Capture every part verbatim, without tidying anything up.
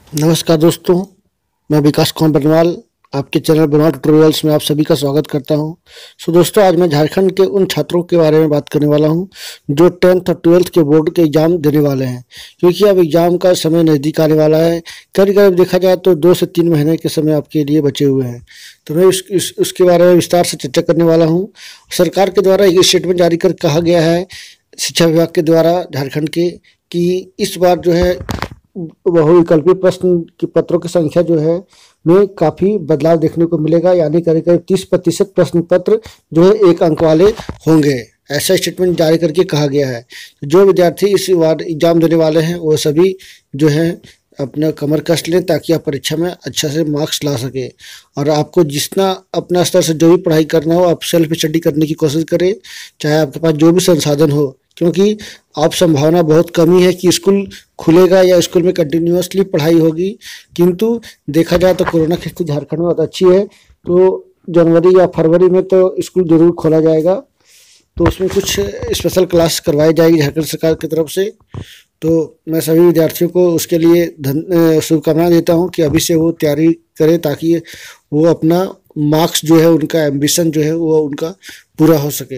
नमस्कार दोस्तों, मैं विकास कुमार बरनवाल आपके चैनल बरनवाल ट्यूटोरियल्स में आप सभी का स्वागत करता हूं। सो दोस्तों, आज मैं झारखंड के उन छात्रों के बारे में बात करने वाला हूं जो टेंथ और ट्वेल्थ के बोर्ड के एग्ज़ाम देने वाले हैं, क्योंकि अब एग्ज़ाम का समय नज़दीक आने वाला है। करीब करीब देखा जाए तो दो से तीन महीने के समय आपके लिए बचे हुए हैं। तो मैं उस, इस, उसके बारे में विस्तार से चर्चा करने वाला हूँ। सरकार के द्वारा एक स्टेटमेंट जारी कर कहा गया है शिक्षा विभाग के द्वारा झारखंड के, कि इस बार जो है बहुविकल्पीय प्रश्न की पत्रों की संख्या जो है में काफ़ी बदलाव देखने को मिलेगा, यानी करीब करीब तीस प्रतिशत प्रश्न पत्र जो है एक अंक वाले होंगे, ऐसा स्टेटमेंट जारी करके कहा गया है। जो विद्यार्थी इस बार एग्जाम देने वाले हैं वो सभी जो है अपना कमर कस लें, ताकि आप परीक्षा में अच्छा से मार्क्स ला सके। और आपको जितना अपना स्तर से जो भी पढ़ाई करना हो आप सेल्फ स्टडी करने की कोशिश करें, चाहे आपके पास जो भी संसाधन हो, क्योंकि आप संभावना बहुत कमी है कि स्कूल खुलेगा या स्कूल में कंटिन्यूसली पढ़ाई होगी। किंतु देखा जाए तो कोरोना की स्थिति झारखंड में बहुत अच्छी है, तो जनवरी या फरवरी में तो स्कूल जरूर खोला जाएगा, तो उसमें कुछ स्पेशल क्लास करवाई जाएगी झारखंड सरकार की तरफ से। तो मैं सभी विद्यार्थियों को उसके लिए धन शुभकामनाएं देता हूं कि अभी से वो तैयारी करें, ताकि वो अपना मार्क्स जो है, उनका एम्बिशन जो है वो उनका पूरा हो सके।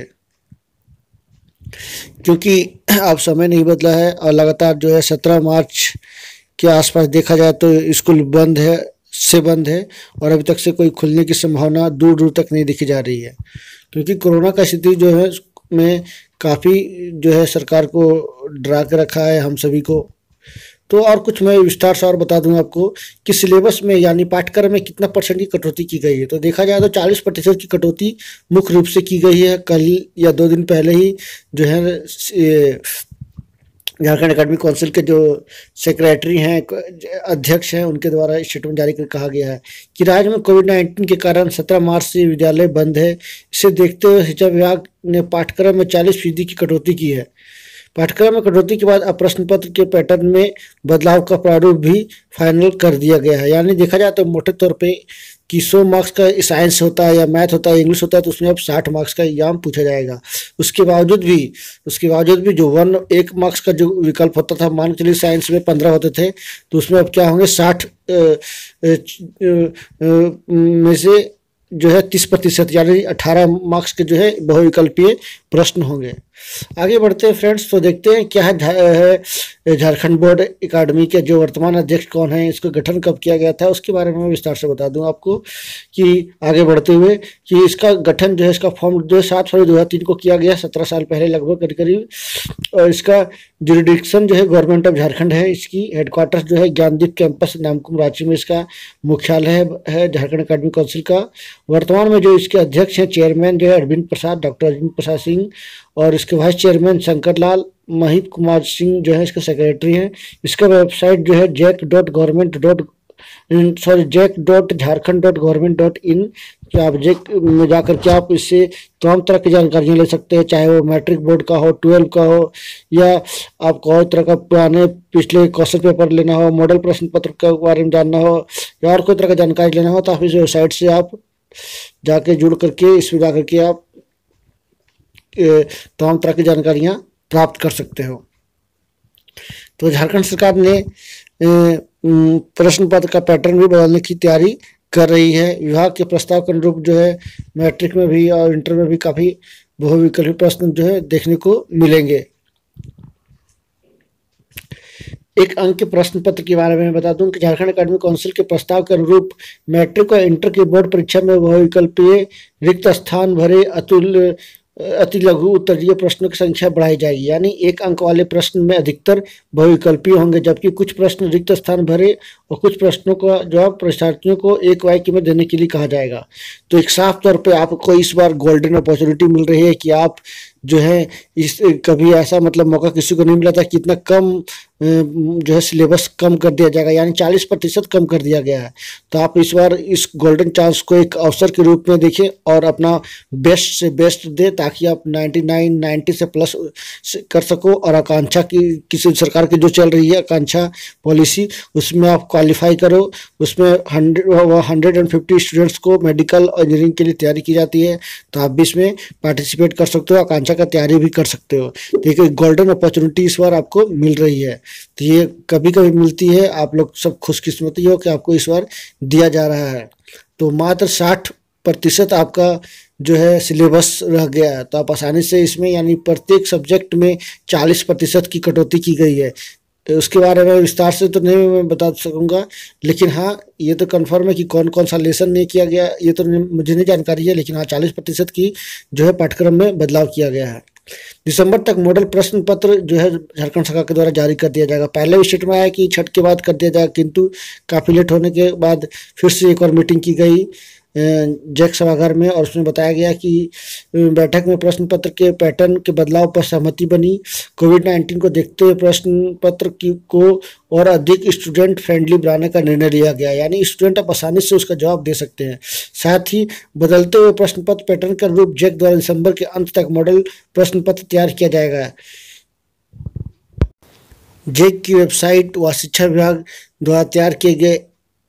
क्योंकि अब समय नहीं बदला है और लगातार जो है सत्रह मार्च के आसपास देखा जाए तो स्कूल बंद है से बंद है, और अभी तक से कोई खुलने की संभावना दूर दूर तक नहीं दिखी जा रही है, क्योंकि कोरोना का स्थिति जो है में काफ़ी जो है सरकार को डरा के रखा है हम सभी को। तो और कुछ मैं विस्तार से और बता दूं आपको कि सिलेबस में यानी पाठ्यक्रम में कितना परसेंट की कटौती की गई है। तो देखा जाए तो चालीस प्रतिशत की कटौती मुख्य रूप से की गई है। कल या दो दिन पहले ही जो है झारखंड एकेडमिक काउंसिल के जो सेक्रेटरी हैं, अध्यक्ष हैं, उनके द्वारा स्टेटमेंट जारी कर कहा गया है कि राज्य में कोविड नाइन्टीन के कारण सत्रह मार्च से विद्यालय बंद है। इसे देखते हुए शिक्षा विभाग ने पाठ्यक्रम में चालीस फीसदी की कटौती की है। पाठ्यक्रम में कटौती के बाद अब प्रश्न पत्र के पैटर्न में बदलाव का प्रारूप भी फाइनल कर दिया गया है। यानी देखा जाए तो मोटे तौर पे कि सौ मार्क्स का साइंस होता है या मैथ होता है, इंग्लिश होता है, तो उसमें अब साठ मार्क्स का एग्जाम पूछा जाएगा। उसके बावजूद भी उसके बावजूद भी जो वन एक मार्क्स का जो विकल्प होता था, मान के चलिए साइंस में पंद्रह होते थे, तो उसमें अब क्या होंगे, साठ में से जो है तीस प्रतिशत यानी अठारह मार्क्स के जो है बहुविकल्पीय प्रश्न होंगे। आगे बढ़ते हैं फ्रेंड्स, तो देखते हैं क्या है झारखंड बोर्ड एकेडमी के जो वर्तमान अध्यक्ष कौन है, इसका गठन कब किया गया था, उसके बारे में मैं विस्तार से बता दूं आपको। कि आगे बढ़ते हुए कि इसका गठन जो है, इसका फॉर्म जो है सात फरवरी दो हज़ार तीन को किया गया, सत्रह साल पहले लगभग करीब करीब। और इसका जुरिडिक्शन जो है गवर्नमेंट ऑफ झारखंड है। इसकी हेडक्वार्टर्स जो है ज्ञानदीप कैंपस नामकुम रांची में इसका मुख्यालय है झारखंड एकेडमिक काउंसिल का। वर्तमान में जो इसके अध्यक्ष हैं, चेयरमैन जो है अरविंद प्रसाद, डॉक्टर अरविंद प्रसाद सिंह, और इसके वाइस चेयरमैन शंकर लाल महित कुमार सिंह जो है इसके सेक्रेटरी हैं। इसका वेबसाइट जो है JAC dot government dot sorry JAC dot Jharkhand dot government dot in क्या आप जैक में जाकर के आप इससे तमाम तरह की जानकारियाँ ले सकते हैं, चाहे वो मैट्रिक बोर्ड का हो, ट्वेल्व का हो, या आपको और तरह का पुराने पिछले क्वेश्चन पेपर लेना हो, मॉडल प्रश्न पत्र के बारे में जानना हो, या और कोई तरह का जानकारी लेना हो, तो आप इस वेबसाइट से आप जाके जुड़ करके इसमें जा करके आप तमाम तरह की जानकारियाँ प्राप्त कर सकते हो। तो झारखंड सरकार ने प्रश्न पत्र का पैटर्न भी बदलने की तैयारी कर रही है। विभाग के प्रस्ताव के अनुरूप जो है मैट्रिक में भी और इंटर में भी काफ़ी बहुविकल्पीय प्रश्न जो है देखने को मिलेंगे। एक अंक के प्रश्न पत्र के बारे में बता दूं कि झारखंड एकेडमिक काउंसिल के प्रस्ताव के अनुरूप मैट्रिक और इंटर की बोर्ड परीक्षा में बहुविकल्पीय रिक्त स्थान भरे अतुल अति लघु उत्तरीय प्रश्नों की संख्या बढ़ाई जाएगी। यानी एक अंक वाले प्रश्न में अधिकतर बहुविकल्पीय होंगे, जबकि कुछ प्रश्न रिक्त स्थान भरे और कुछ प्रश्नों का जवाब परीक्षार्थियों को एक वाक्य में देने के लिए कहा जाएगा। तो एक साफ तौर पे आपको इस बार गोल्डन अपॉर्चुनिटी मिल रही है कि आप जो है इस कभी ऐसा मतलब मौका किसी को नहीं मिला था कि इतना कम जो है सिलेबस कम कर दिया जाएगा, यानी चालीस प्रतिशत कम कर दिया गया है। तो आप इस बार इस गोल्डन चांस को एक अवसर के रूप में देखें और अपना बेस्ट से बेस्ट दे, ताकि आप नाइन्टी नाइन नाइन्टी से प्लस कर सको, और आकांक्षा की किसी सरकार की जो चल रही है आकांक्षा पॉलिसी, उसमें आप क्वालिफाई करो। उसमें hundred hundred and fifty students को मेडिकल और इंजीनियरिंग के लिए तैयारी की जाती है, तो आप भी इसमें पार्टिसिपेट कर सकते हो, आकांक्षा का तैयारी भी कर सकते हो। देखिए गोल्डन अपॉर्चुनिटी इस बार आपको मिल रही है। तो ये कभी कभी मिलती है, आप लोग सब खुशकिस्मती हो कि आपको इस बार दिया जा रहा है। तो मात्र साठ प्रतिशत आपका जो है सिलेबस रह गया है, तो आप आसानी से इसमें यानी प्रत्येक सब्जेक्ट में चालीस प्रतिशत की कटौती की गई है। तो उसके बारे में विस्तार से तो नहीं मैं बता सकूंगा, लेकिन हाँ ये तो कंफर्म है कि कौन कौन सा लेसन नहीं किया गया ये तो मुझे नहीं जानकारी है, लेकिन हाँ चालीस प्रतिशत की जो है पाठ्यक्रम में बदलाव किया गया है। दिसंबर तक मॉडल प्रश्न पत्र जो है झारखंड सरकार के द्वारा जारी कर दिया जाएगा। पहले भी स्टेट में आया कि छठ के बाद कर दिया जाएगा, किंतु काफ़ी लेट होने के बाद फिर से एक और मीटिंग की गई जैक सभागार में, और उसमें बताया गया कि बैठक में प्रश्न पत्र के पैटर्न के बदलाव पर सहमति बनी। कोविड नाइन्टीन को देखते हुए प्रश्न पत्र की को और अधिक स्टूडेंट फ्रेंडली बनाने का निर्णय लिया गया, यानी स्टूडेंट अब आसानी से उसका जवाब दे सकते हैं। साथ ही बदलते हुए प्रश्न पत्र पैटर्न का रूप जैक द्वारा दिसंबर के अंत तक मॉडल प्रश्न पत्र तैयार किया जाएगा। जैक की वेबसाइट व शिक्षा विभाग द्वारा तैयार किए गए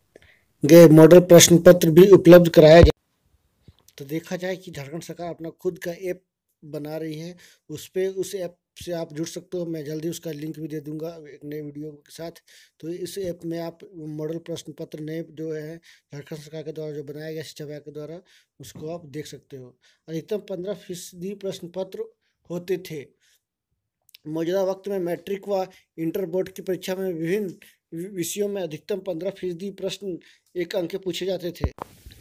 गए मॉडल प्रश्न पत्र भी उपलब्ध कराया जाए। तो देखा जाए कि झारखंड सरकार अपना खुद का ऐप बना रही है, उस पे उस ऐप से आप जुड़ सकते हो। मैं जल्दी उसका लिंक भी दे दूंगा एक नए वीडियो के साथ। तो इस ऐप में आप मॉडल प्रश्न पत्र नए जो है झारखंड सरकार के द्वारा जो बनाया गया शिक्षा विभाग के द्वारा, उसको आप देख सकते हो। अधिकतम पंद्रह फीसदी प्रश्न पत्र होते थे। मौजूदा वक्त में मैट्रिक व इंटर बोर्ड की परीक्षा में विभिन्न विषयों में अधिकतम पंद्रह फीसदी प्रश्न एक अंक के पूछे जाते थे,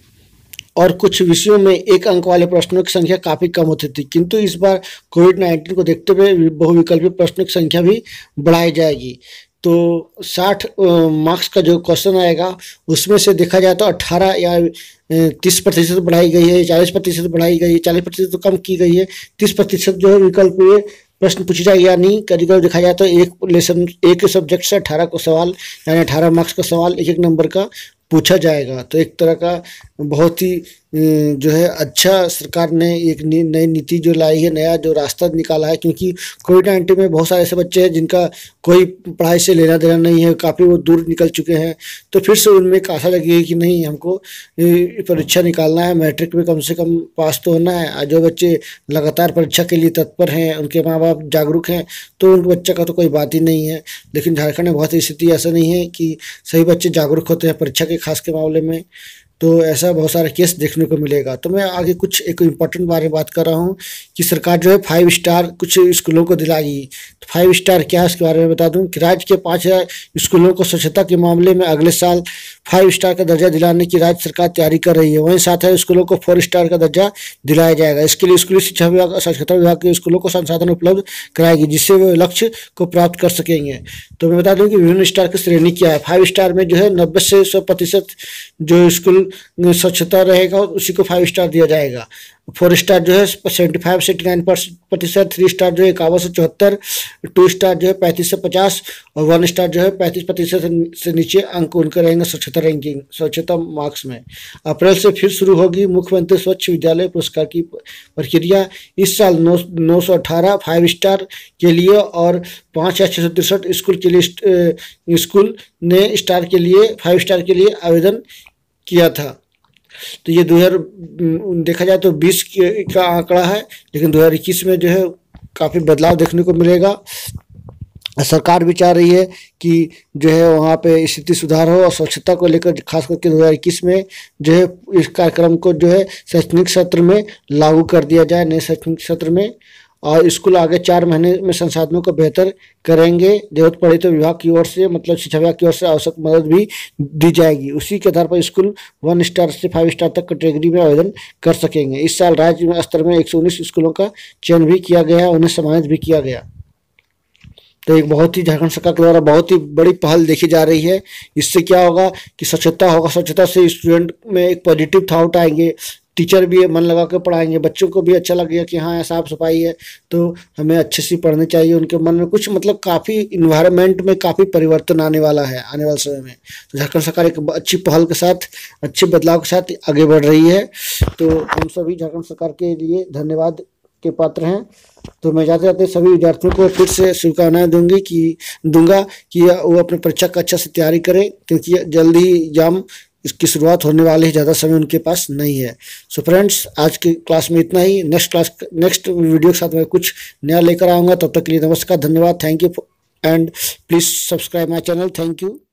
और कुछ विषयों में एक अंक वाले प्रश्नों की संख्या काफ़ी कम होती थी। किंतु इस बार कोविड नाइन्टीन को देखते हुए बहुविकल्पी प्रश्नों की संख्या भी बढ़ाई जाएगी। तो साठ मार्क्स का जो क्वेश्चन आएगा उसमें से देखा जाए तो अट्ठारह या तीस प्रतिशत बढ़ाई गई है, चालीस प्रतिशत बढ़ाई गई है, चालीस प्रतिशत तो कम की गई है, तीस प्रतिशत जो है विकल्प ये प्रश्न पूछे जाए, यानी करीब करीब देखा जाए तो एक लेसन एक सब्जेक्ट से अठारह को सवाल यानी अठारह मार्क्स का सवाल एक एक नंबर का पूछा जाएगा। तो एक तरह का बहुत ही जो है अच्छा सरकार ने एक नई नीति जो लाई है, नया जो रास्ता निकाला है, क्योंकि कोविड नाइन्टीन में बहुत सारे ऐसे बच्चे हैं जिनका कोई पढ़ाई से लेना देना नहीं है, काफ़ी वो दूर निकल चुके हैं। तो फिर से उनमें एक आशा लगी है कि नहीं हमको परीक्षा निकालना है, मैट्रिक में कम से कम पास तो होना है। जो बच्चे लगातार परीक्षा के लिए तत्पर हैं, उनके माँ बाप जागरूक हैं, तो उनके बच्चे का तो कोई बात ही नहीं है। लेकिन झारखंड में बहुत स्थिति ऐसा नहीं है कि सभी बच्चे जागरूक होते हैं परीक्षा के खास के मामले में, तो ऐसा बहुत सारे केस देखने को मिलेगा। तो मैं आगे कुछ एक इम्पोर्टेंट बारे में बात कर रहा हूँ कि सरकार जो है फाइव स्टार कुछ स्कूलों को दिलाएगी। तो फाइव स्टार क्या है इसके बारे में बता दूं कि राज्य के पाँच हजार स्कूलों को स्वच्छता के मामले में अगले साल फाइव स्टार का दर्जा दिलाने की राज्य सरकार तैयारी कर रही है। वहीं साथ ही स्कूलों को फोर स्टार का दर्जा दिलाया जाएगा। इसके लिए स्कूली शिक्षा विभाग और साक्षरता विभाग के स्कूलों को संसाधन उपलब्ध कराएगी, जिससे वे लक्ष्य को प्राप्त कर सकेंगे। तो मैं बता दूं कि विभिन्न स्टार की श्रेणी क्या है। फाइव स्टार में जो है नब्बे से सौ प्रतिशत जो स्कूल स्वच्छता रहेगा उसी को फाइव स्टार दिया जाएगा। फोर स्टार जो है सेवेंटी फाइव से नाइन प्रतिशत, थ्री स्टार जो है इक्यावन से चौहत्तर, टू स्टार जो है पैंतीस से पचास, और वन स्टार जो है पैंतीस प्रतिशत से नीचे अंक उनके रहेंगे स्वच्छता रैंकिंग स्वच्छता मार्क्स में। अप्रैल से फिर शुरू होगी मुख्यमंत्री स्वच्छ विद्यालय पुरस्कार की प्रक्रिया। इस साल नौ नौ सौ अठारह फाइव स्टार के लिए और पाँच हजार छः सौ तिरसठ स्कूल के लिए स्कूल ने स्टार के लिए फाइव स्टार के लिए आवेदन किया था। तो ये दो हज़ार देखा जाए तो बीस का आंकड़ा है, लेकिन दो हज़ार इक्कीस में जो है काफ़ी बदलाव देखने को मिलेगा। सरकार भी चाह रही है कि जो है वहाँ पे स्थिति सुधार हो और स्वच्छता को लेकर खास करके दो हज़ार इक्कीस में जो है इस कार्यक्रम को जो है शैक्षणिक सत्र में लागू कर दिया जाए, नए शैक्षणिक सत्र में। और स्कूल आगे चार महीने में संसाधनों को बेहतर करेंगे। जरूरत पड़ी तो विभाग की ओर से मतलब शिक्षा विभाग की ओर से आवश्यक मदद भी दी जाएगी। उसी के आधार पर स्कूल वन स्टार से फाइव स्टार तक कैटेगरी में आवेदन कर सकेंगे। इस साल राज्य में स्तर में एक सौ उन्नीस स्कूलों का चयन भी किया गया है, उन्हें सम्मानित भी किया गया। तो एक बहुत ही झारखंड सरकार के द्वारा बहुत ही बड़ी पहल देखी जा रही है। इससे क्या होगा कि स्वच्छता होगा, स्वच्छता से स्टूडेंट में एक पॉजिटिव थॉट आएंगे, टीचर भी मन लगा कर पढ़ाएंगे, बच्चों को भी अच्छा लगेगा कि हाँ साफ सफाई है तो हमें अच्छे से पढ़ने चाहिए। उनके मन में कुछ मतलब काफ़ी इन्वायरमेंट में काफ़ी परिवर्तन आने वाला है आने वाले समय में। तो झारखंड सरकार एक अच्छी पहल के साथ अच्छे बदलाव के साथ आगे बढ़ रही है। तो हम सभी झारखंड सरकार के लिए धन्यवाद के पात्र हैं। तो मैं जाते जाते सभी विद्यार्थियों को फिर से शुभकामनाएं दूंगी कि दूंगा कि वो अपने परीक्षा का अच्छा से तैयारी करें, क्योंकि जल्दी ही एग्जाम इसकी शुरुआत होने वाली है, ज़्यादा समय उनके पास नहीं है। सो फ्रेंड्स, आज की क्लास में इतना ही। नेक्स्ट क्लास नेक्स्ट वीडियो के साथ मैं कुछ नया लेकर आऊँगा। तब तक के लिए नमस्कार, धन्यवाद, thank you. and please subscribe my channel. Thank you.